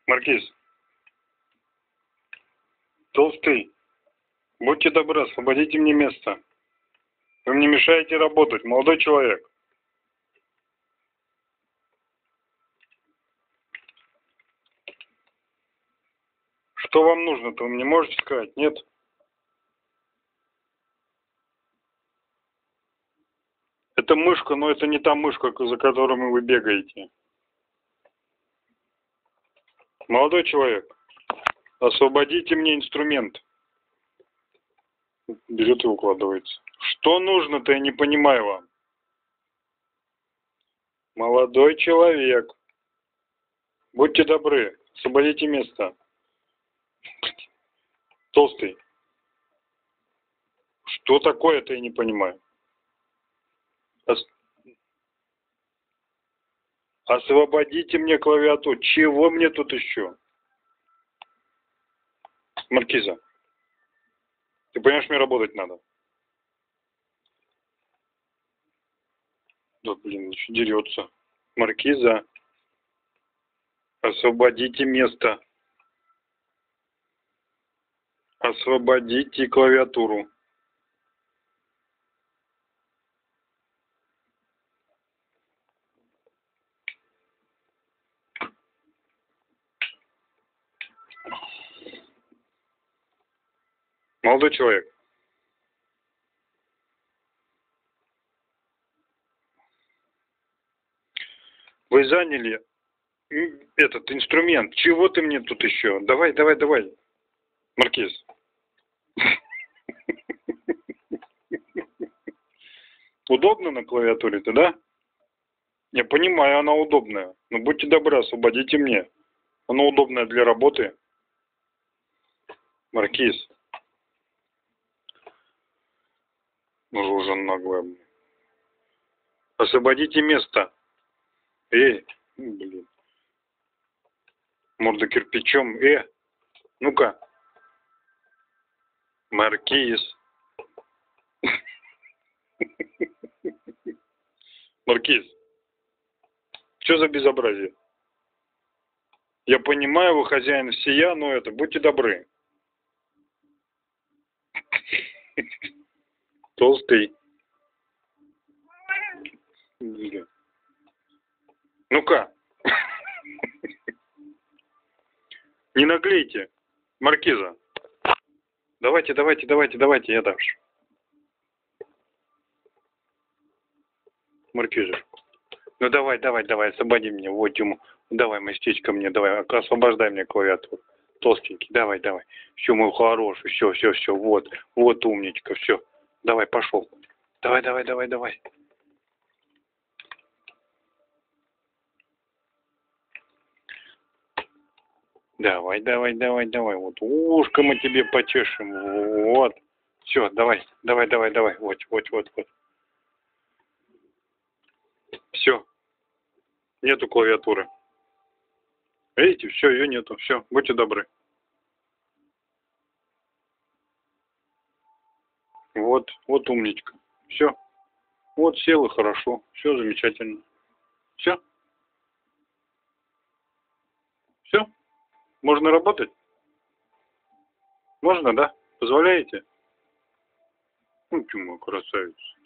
Маркиз, толстый, будьте добры, освободите мне место. Вы мне мешаете работать, молодой человек. Что вам нужно-то, вы мне можете сказать? Нет? Это мышка, но это не та мышка, за которой вы бегаете. Молодой человек, освободите мне инструмент. Берет и укладывается. Что нужно-то, я не понимаю вам. Молодой человек, будьте добры, освободите место. Толстый. Что такое-то, я не понимаю. Освободите мне клавиатуру. Чего мне тут еще? Маркиза, ты понимаешь, мне работать надо. Да, блин, еще дерется. Маркиза, освободите место. Освободите клавиатуру. Молодой человек. Вы заняли этот инструмент. Чего ты мне тут еще? Давай. Маркиз. Удобно на клавиатуре-то, да? Я понимаю, она удобная. Но будьте добры, освободите мне. Она удобная для работы. Маркиз. Рожа наглая. Освободите место. Эй, блин. Морда кирпичом. Ну-ка. Маркиз. Маркиз. Что за безобразие? Я понимаю, вы хозяин всея, но будьте добры. Толстый. Ну-ка. Не наглейте. Маркиза. Давайте, я дальше. Маркиза. Ну давай, освободи меня. Вот ему. Давай, местечко мне, давай, освобождай мне клавиатуру. Толстенький, давай. Все, мой хороший, все. Вот умничка, все. Давай, пошел. Давай. Давай. Вот ушко мы тебе почешем. Вот. Все, давай. Вот. Все. Нету клавиатуры. Видите, все, ее нету. Все, будьте добры. Вот умничка. Все. Вот сел и хорошо. Все замечательно. Все. Можно работать? Можно, да? Позволяете? Ну, ты мой красавец.